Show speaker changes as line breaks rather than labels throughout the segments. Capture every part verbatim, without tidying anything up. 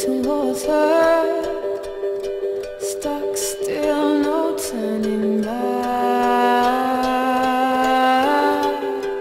towards her, stuck still, no turning back.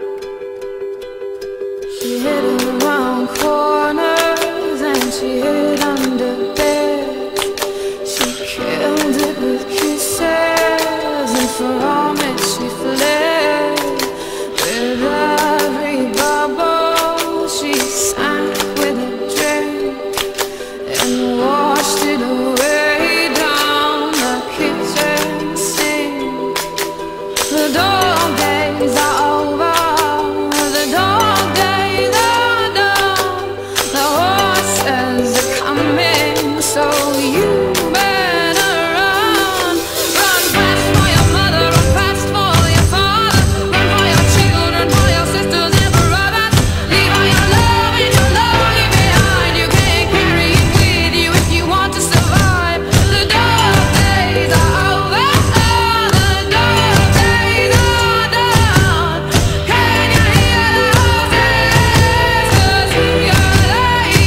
She hid around corners and she hid under beds. She killed it with kisses, and from it she fled. With every bubble she sank with a drink and washed it away down the kitchen sink. The dog days are over, the dog days are done. The horses are coming, so you better run. Run fast for your mother, run fast for your father, run for your children, for your sisters and brothers. Leave all your love and your longing behind. You can't carry it with you if you want to survive. The dog days are over, the dog days are done. Can you hear the horses? 'Cause here they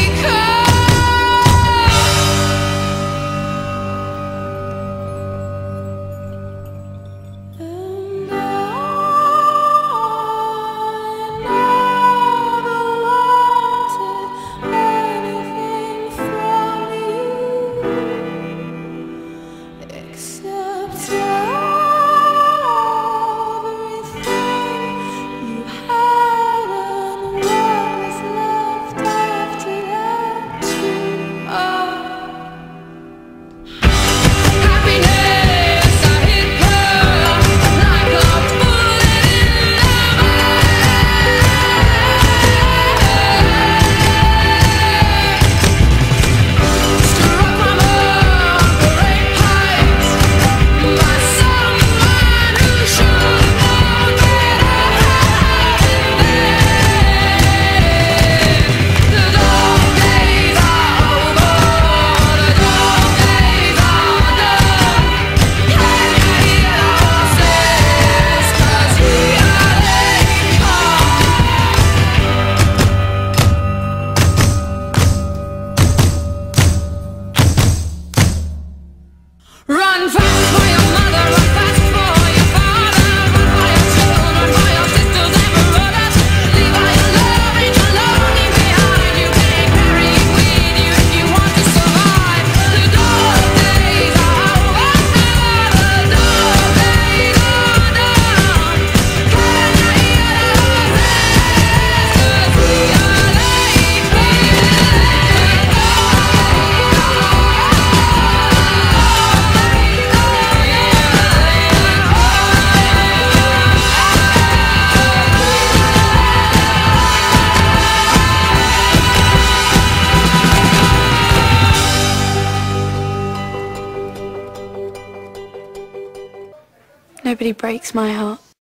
come. And I except everything you had and what was left after that too. Happiness, I hit her like a bullet in the struck from a great height by someone who should know better. The dog days are over, the dog days are done. Can you hear the horses? 'Cause here they come. Run fast for your mother, run fast for your father, run for your children, for your sisters and brothers. Leave all your love and your longing behind. You can't carry it with you if you want to survive. The dog days are over, the dog days are done. Can you hear the horses? 'Cause here Nobody breaks my heart.